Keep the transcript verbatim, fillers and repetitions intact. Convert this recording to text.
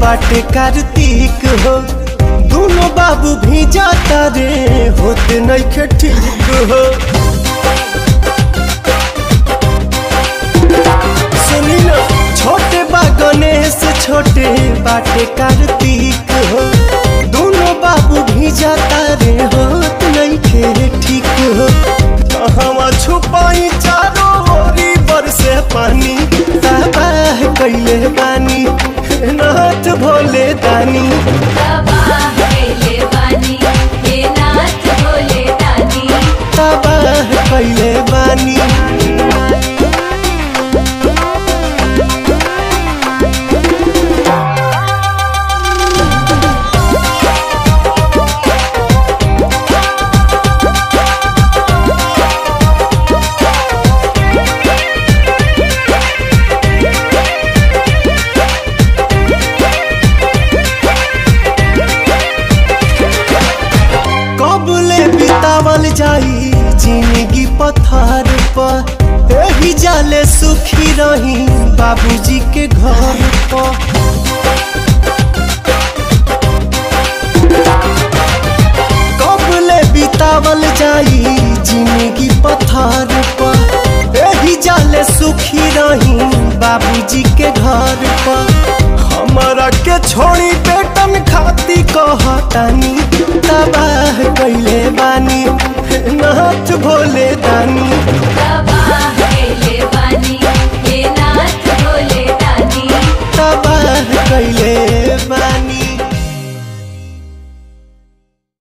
बाटे कार्तिक हो दोनों बाबू भी जाता रे होते नइखे ठीक हो। सुनी ना छोटे बा गणेश छोटे बाटे कार्तिक हो दोनों बाबू भी जाता रे होत नइखे ठीक हो। हवा छुपाई चारों ओरी बरसे पानी तबाह कैले बानी नाथ भोले दानी तबाह कैले बानी हे नाथ भोले दानी तबाह कैले बानी। बितावल जाई जिंदगी पत्थर पर एही जाले सुखी रही बाबूजी के घर पर। कबले बितावल जाई जिंदगी पत्थर पर एही जाले सुखी रही बाबूजी के घर पर। हमारा के छोड़ी बेटन खाती कहतानी तबाह कैले बानी नाथ भोले दानी